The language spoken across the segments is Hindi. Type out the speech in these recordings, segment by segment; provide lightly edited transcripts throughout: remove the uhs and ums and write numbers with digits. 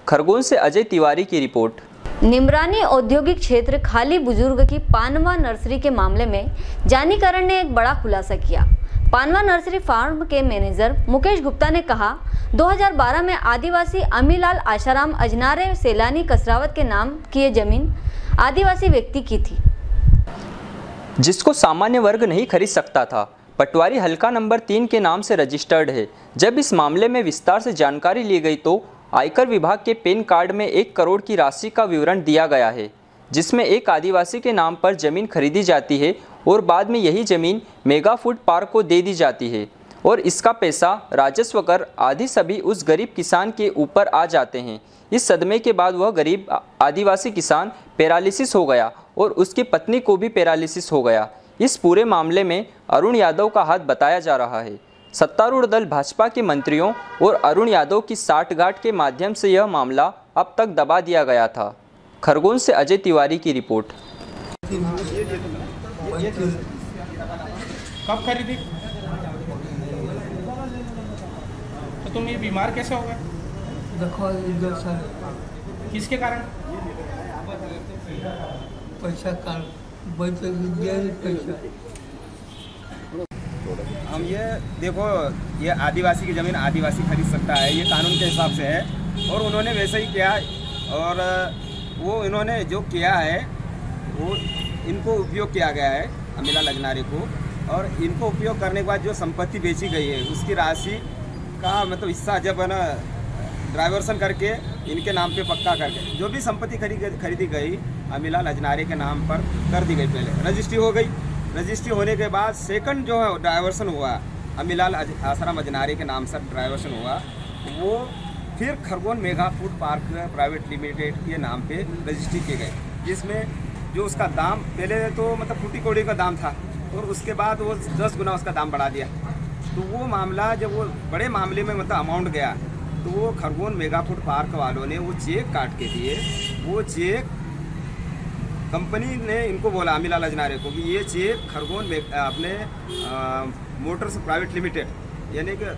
खरगोन से अजय तिवारी की रिपोर्ट। निमरानी औद्योगिक क्षेत्र खाली बुजुर्ग की पानवा नर्सरी के मामले में जानीकरण ने एक बड़ा खुलासा किया। पानवा नर्सरी फार्म के मैनेजर मुकेश गुप्ता ने कहा, 2012 में आदिवासी अमीलाल आशाराम अजनारे सैलानी कसरावत के नाम की ये जमीन आदिवासी व्यक्ति की थी, जिसको सामान्य वर्ग नहीं खरीद सकता था। पटवारी हल्का नंबर 3 के नाम से रजिस्टर्ड है। जब इस मामले में विस्तार से जानकारी ली गई तो आयकर विभाग के पैन कार्ड में 1 करोड़ की राशि का विवरण दिया गया है, जिसमें एक आदिवासी के नाम पर जमीन खरीदी जाती है और बाद में यही जमीन मेगा फूड पार्क को दे दी जाती है और इसका पैसा, राजस्व कर आदि सभी उस गरीब किसान के ऊपर आ जाते हैं। इस सदमे के बाद वह गरीब आदिवासी किसान पैरालिसिस हो गया और उसकी पत्नी को भी पैरालिसिस हो गया। इस पूरे मामले में अरुण यादव का हाथ बताया जा रहा है। सत्तारूढ़ दल भाजपा के मंत्रियों और अरुण यादव की साठगांठ के माध्यम से यह मामला अब तक दबा दिया गया था। खरगोन से अजय तिवारी की रिपोर्ट। कब खरीदी? तो तुम ये बीमार कैसे हो गए? किसके कारण? पैसा कारण। हम ये देखो, ये आदिवासी की ज़मीन आदिवासी खरीद सकता है, ये कानून के हिसाब से है और उन्होंने वैसे ही किया। और वो इन्होंने जो किया है वो इनको उपयोग किया गया है अमीलाल अजनारे को, और इनको उपयोग करने के बाद जो संपत्ति बेची गई है उसकी राशि का मतलब हिस्सा जब है ना डाइवर्सन करके इनके नाम पे पक्का करके जो भी संपत्ति खरीदी गई अमीलाल अजनारे के नाम पर कर दी गई। पहले रजिस्ट्री हो गई, रजिस्ट्री होने के बाद सेकंड जो है डाइवर्सन हुआ अमीलाल आशाराम अजनारे के नाम से डाइवर्सन हुआ, वो फिर Khargone mega food park private limited के नाम पे रजिस्ट्री की गई, जिसमें जो उसका दाम पहले तो मतलब फूटी कौड़ी का दाम था और उसके बाद वो 10 गुना उसका दाम बढ़ा दिया। तो वो मामला जब वो बड़े मामले में मतलब अमाउंट गया तो वो खरगोन मेगा फूड पार्क वालों ने वो चेक काट के दिए। वो चेक कंपनी ने इनको बोला अमीलाल अजनारे को कि ये चेक खरगोन में अपने मोटर्स प्राइवेट लिमिटेड यानी कि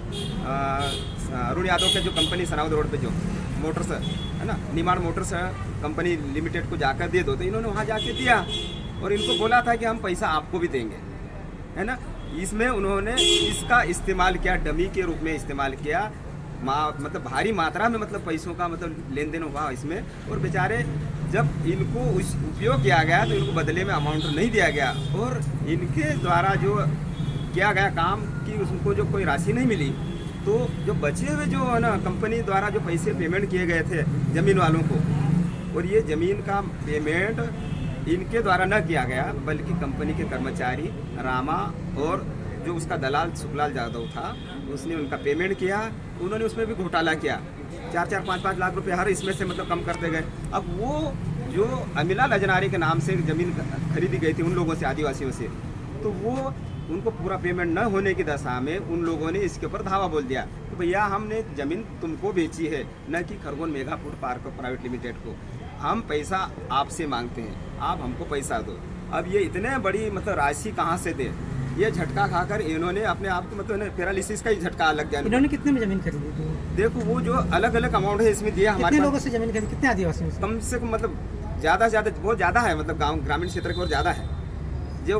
अरुण यादव के जो कंपनी सनाउद रोड पे जो मोटर्स है ना, निमाड़ मोटर्स कंपनी लिमिटेड को जाकर दे दो। तो इन्होंने वहाँ जाके दिया और इनको बोला था कि हम पैसा आपको भी देंगे, है ना। इसमें उन्होंने इसका इस्तेमाल किया, डमी के रूप में इस्तेमाल किया। मतलब भारी मात्रा में मतलब पैसों का मतलब लेन देन हुआ इसमें, और बेचारे जब इनको उपयोग किया गया तो इनको बदले में अमाउंट नहीं दिया गया और इनके द्वारा जो किया गया काम की उसको जो कोई राशि नहीं मिली। तो जो बचे हुए जो है ना कंपनी द्वारा जो पैसे पेमेंट किए गए थे ज़मीन वालों को, और ये ज़मीन का पेमेंट इनके द्वारा न किया गया बल्कि कंपनी के कर्मचारी रामा और जो उसका दलाल सुखलाल यादव था उसने उनका पेमेंट किया। उन्होंने उसमें भी घोटाला किया, 4-4, 5-5 लाख रुपए हर इसमें से मतलब कम करते गए। अब वो जो अमीलाल अजनारे के नाम से ज़मीन खरीदी गई थी उन लोगों से, आदिवासियों से, तो वो उनको पूरा पेमेंट न होने की दशा में उन लोगों ने इसके ऊपर धावा बोल दिया कि भैया हमने ज़मीन तुमको बेची है, न कि Khargone mega food park private limited को। हम पैसा आपसे मांगते हैं, आप हमको पैसा दो। अब ये इतने बड़ी मतलब राशि कहाँ से दे? ये झटका खाकर इन्होंने अपने आप को मतलब पैरालिसिस का ही झटका लग गया। इन्होंने कितने में जमीन खरीदी थी? देखो वो जो अलग अलग अमाउंट है इसमें दिया। हमारे लोगों से जमीन खरीदी, कितने आदिवासियों से? कम से कम मतलब ज़्यादा बहुत ज़्यादा है, मतलब गाँव ग्रामीण क्षेत्र की ओर ज़्यादा है। जो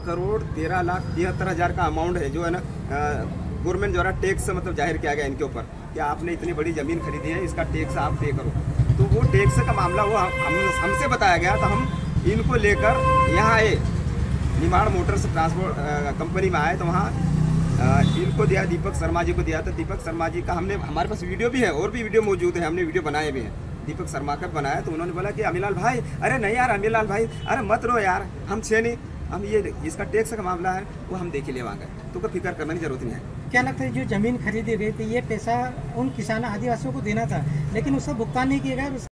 1,13,73,000 का अमाउंट है जो है ना गवर्नमेंट द्वारा टैक्स मतलब जाहिर किया गया इनके ऊपर कि आपने इतनी बड़ी ज़मीन खरीदी है, इसका टैक्स आप पे करो। तो वो टैक्स का मामला वो हमसे बताया गया, तो हम इनको लेकर यहाँ आए, निमाड़ मोटर्स ट्रांसपोर्ट कंपनी में आए। तो वहाँ इनको दिया, दीपक शर्मा जी को दिया। तो दीपक शर्मा जी का हमारे पास वीडियो भी है और भी वीडियो मौजूद है, हमने वीडियो बनाए भी हैं। दीपक शर्मा का बनाया तो उन्होंने बोला कि अमीलाल भाई, अरे नहीं यार अमीलाल भाई, अरे मत रो यार, हम छे नहीं, हम ये इसका टैक्स का मामला है वो हम देख ही लेवांगे, तो कोई फिक्र करने की जरूरत नहीं है। क्या लगता है जो जमीन खरीदी गई थी ये पैसा उन किसानों आदिवासियों को देना था, लेकिन उसका भुगतान नहीं किया गया?